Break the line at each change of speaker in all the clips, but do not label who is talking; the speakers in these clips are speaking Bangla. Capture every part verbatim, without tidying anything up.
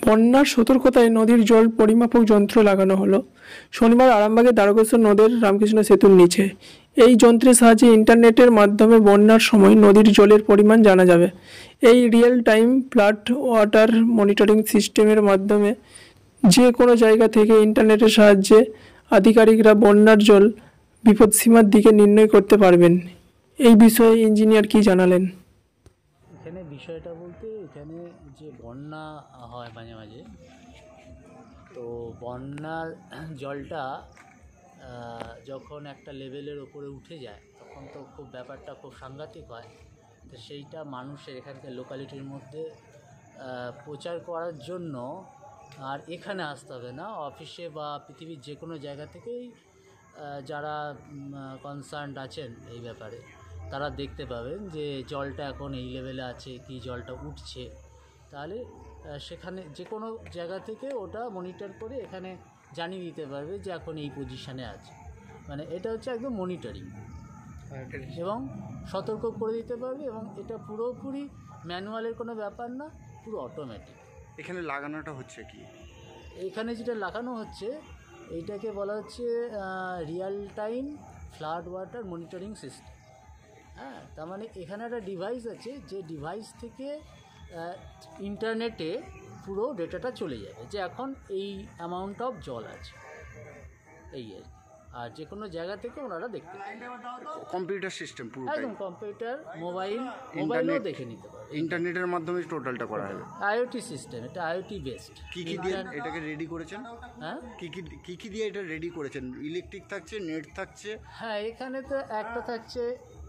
বন্যার সতর্কতায় নদীর জল পরিমাপক যন্ত্র লাগানো হলো। শনিবার আরামবাগের দ্বারকেশ্বর নদের রামকৃষ্ণ সেতুর নিচে এই যন্ত্রের সাহায্যে ইন্টারনেটের মাধ্যমে বন্যার সময় নদীর জলের পরিমাণ জানা যাবে। এই real time flood water monitoring সিস্টেমের মাধ্যমে যে কোনো জায়গা থেকে ইন্টারনেটের সাহায্যে আধিকারিকরা বন্যার জল বিপদসীমার দিকে নির্ণয় করতে পারবেন। এই বিষয়ে ইঞ্জিনিয়ার কি জানালেন?
এখানে বিষয়টা বলতে এখানে যে বন্যা হয় মাঝে মাঝে, তো বন্যার জলটা যখন একটা লেভেলের ওপরে উঠে যায় তখন তো খুব ব্যাপারটা খুব সাংঘাতিক হয়। তো সেইটা মানুষের এখানকার লোকালিটির মধ্যে প্রচার করার জন্য আর এখানে আসতে হবে না, অফিসে বা পৃথিবীর যে কোনো জায়গা থেকেই যারা কনসার্নড আছেন এই ব্যাপারে তারা দেখতে পাবেন যে জলটা এখন এই লেভেলে আছে কি জলটা উঠছে, তাহলে সেখানে যে কোনো জায়গা থেকে ওটা মনিটর করে এখানে জানিয়ে দিতে পারবে যে এখন এই পজিশানে আছে। মানে এটা হচ্ছে একদম মনিটরিং এবং সতর্ক করে দিতে পারবে, এবং এটা পুরোপুরি ম্যানুয়ালের কোনো ব্যাপার না, পুরো অটোমেটিক।
এখানে লাগানোটা হচ্ছে কি?
এখানে যেটা লাগানো হচ্ছে এইটাকে বলা হচ্ছে real time flood water monitoring system. হ্যাঁ, তার মানে এখানে একটা ডিভাইস আছে যে ডিভাইস থেকে ইন্টারনেটে পুরো ডেটাটা চলে যাবে যে এখন এই অ্যামাউন্ট অফ জল আছে এই আর আর যে কোনো জায়গা থেকে ওনারা দেখতে পাবেন।
কম্পিউটার সিস্টেম পুরো
একদম কম্পিউটার, মোবাইল মোবাইলও দেখে নিতে পারবে।
ইন্টারনেটের মাধ্যমে টোটালটা করা হবে।
আইওটি সিস্টেম, এটা আইওটি বেসড।
কি কি দিয়ে এটাকে রেডি করেছেন?
হ্যাঁ,
কি কি কি কি দিয়ে এটা রেডি করেছেন? ইলেকট্রিক থাকছে, নেট থাকছে?
হ্যাঁ, এখানে তো একটা থাকছে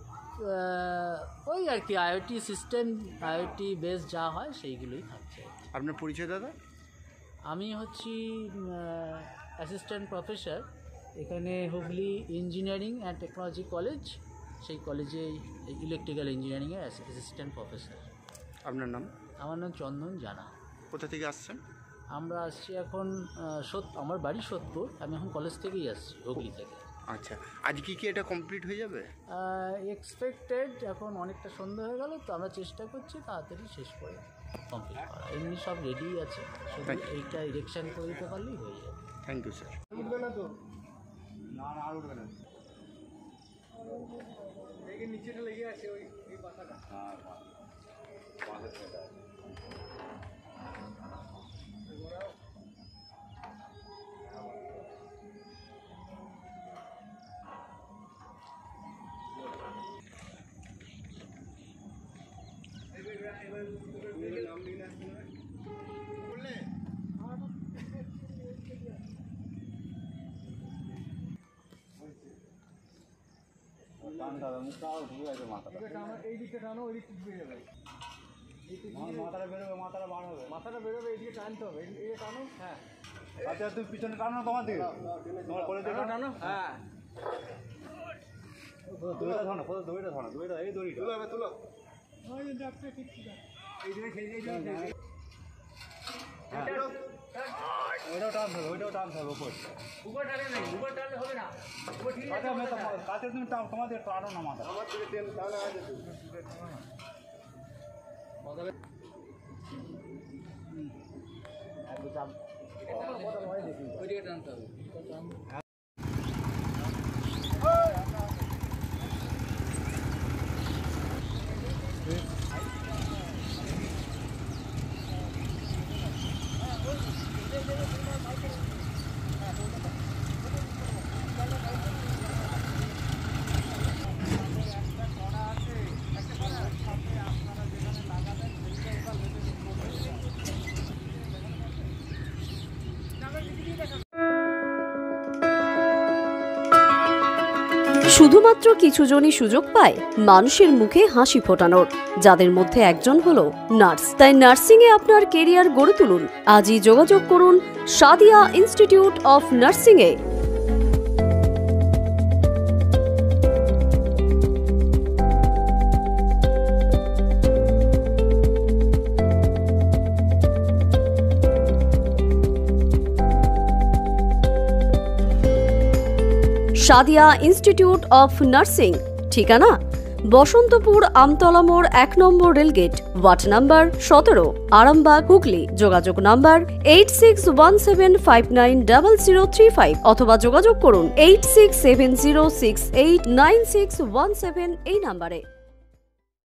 ওই আর কি আইওটি সিস্টেম, আইওটি বেস যা হয় সেইগুলোই থাকছে।
আপনার পরিচয় দাদা?
আমি হচ্ছি অ্যাসিস্ট্যান্ট প্রফেসর এখানে Hooghly engineering and technology college, সেই কলেজে ইলেকট্রিক্যাল ইঞ্জিনিয়ারিংয়ের অ্যাসিস্ট্যান্ট প্রফেসর।
আপনার নাম?
আমার নাম চন্দন জানা।
কোথা থেকে আসছেন?
আমরা আসছি এখন সোদ আমার বাড়ি সোদপুর, আমি এখন কলেজ থেকেই আসছি হুগলি থেকে।
আচ্ছা, আজ কি কি এটা কমপ্লিট হয়ে যাবে?
এক্সপেক্টেড, এখন অনেকটা সন্ধ্যা হয়ে গেল তো আমরা চেষ্টা করছি তাড়াতাড়ি শেষ করে কমপ্লিট করা। এমনি সব রেডি আছে, শুধু এইটা ইরেকশন করে দিতে পারলেই হয়ে যাবে।
Thank you sir.
উঠবে না তো? না না আর উঠবে না, এই নিচেটা লেগে আছে ওই এই পাতাটা। হ্যাঁ, পাতা এই দিকটা টানো, ওই দিকটা বেরোবে, মাথাটা বেরোবে, মাথাটা বার হবে, মাথাটা বেরোবে, এইদিকে টানতে হবে, এইদিকে টানো। হ্যাঁ, আচ্ছা তুমি পিছনে টানো, তোমার দিকে তোমার করে দিকে টানো। হ্যাঁ, দড়িটা ধরো, কোথাও দড়িটা ধরো, দড়িটা এই দড়িটা তুলো, তুলো ওই যে ডাক্তার ঠিক ঠিক এই দিকে খেয়ে দিয়ে যাও। হ্যাঁ, ওইটাও টানতে হবে, ওইটাও টানতে হবে, উপর উপর টানলে নেই, উপর টানলে হবে না, উপর ঠিক আছে। আমি কাছে তুমি তোমাদের টানো না, মাথা আমার থেকে তেল তাহলে আছে তো বদলে একদম বদল হয় দেখি ওই দিকে টানতে হবে।
শুধুমাত্র কিছু জনই সুযোগ পায় মানুষের মুখে হাসি ফোটানোর, যাদের মধ্যে একজন হলো নার্স। তাই নার্সিংয়ে আপনার কেরিয়ার গড়ে তুলুন। আজই যোগাযোগ করুন সাদিয়া ইনস্টিটিউট অফ নার্সিংয়ে। সাদিয়া ইনস্টিটিউট অফ নার্সিং, ঠিকানা বসন্তপুর আমতলা মোড় এক নম্বর রেলগেট, ওয়ার্ড নাম্বার সতেরো, আরামবাগ, হুগলি। যোগাযোগ number eight six one seven five nine double zero three five অথবা যোগাযোগ করুন eight six seven zero six eight nine six one seven এই নাম্বারে।